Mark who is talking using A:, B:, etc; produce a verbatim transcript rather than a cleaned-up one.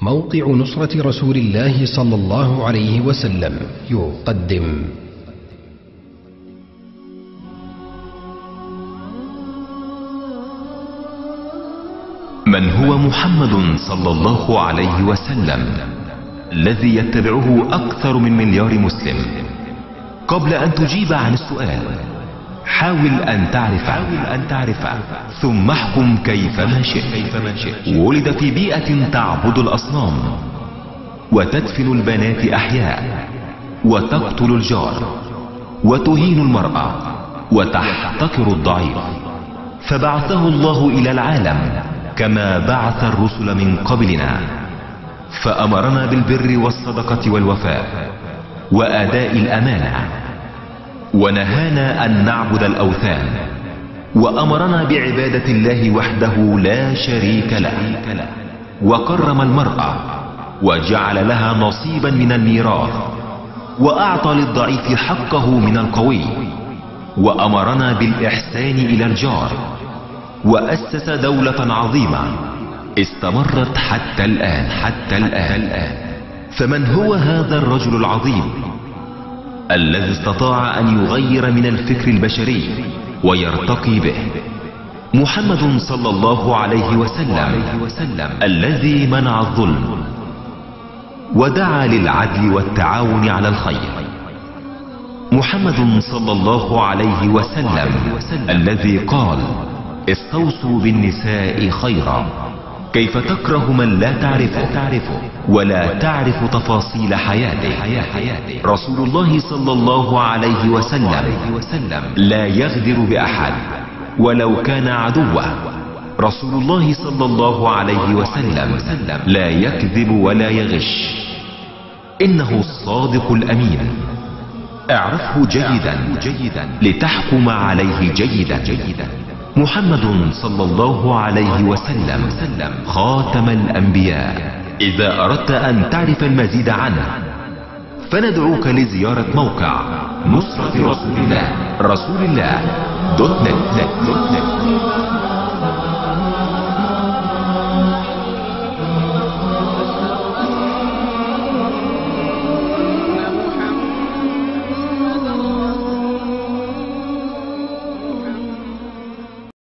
A: موقع نصرة رسول الله صلى الله عليه وسلم يقدم
B: من هو محمد صلى الله عليه وسلم الذي يتبعه أكثر من مليار مسلم؟ قبل أن تجيب عن السؤال حاول أن تعرف أن تعرف ثم احكم كيفما شئت. ولد في بيئة تعبد الأصنام وتدفن البنات أحياء وتقتل الجار وتهين المرأة وتحتقر الضعيف، فبعثه الله إلى العالم كما بعث الرسل من قبلنا، فأمرنا بالبر والصدقة والوفاء وأداء الأمانة، ونهانا أن نعبد الأوثان، وأمرنا بعبادة الله وحده لا شريك له، وكرم المرأة وجعل لها نصيبا من الميراث، وأعطى للضعيف حقه من القوي، وأمرنا بالإحسان إلى الجار، وأسس دولة عظيمة استمرت حتى الآن حتى الآن. فمن هو هذا الرجل العظيم الذي استطاع أن يغير من الفكر البشري ويرتقي به؟ محمد صلى الله عليه وسلم الذي منع الظلم ودعا للعدل والتعاون على الخير. محمد صلى الله عليه وسلم الذي قال: استوصوا بالنساء خيرا. كيف تكره من لا تعرفه ولا تعرف تفاصيل حياته؟ رسول الله صلى الله عليه وسلم لا يغدر بأحد ولو كان عدوه. رسول الله صلى الله عليه وسلم لا يكذب ولا يغش، إنه الصادق الأمين. اعرفه جيدا لتحكم عليه جيدا. محمد صلى الله عليه وسلم خاتم الأنبياء. إذا أردت أن تعرف المزيد عنه فندعوك لزيارة موقع نصرة رسول الله رسول الله دوت نت.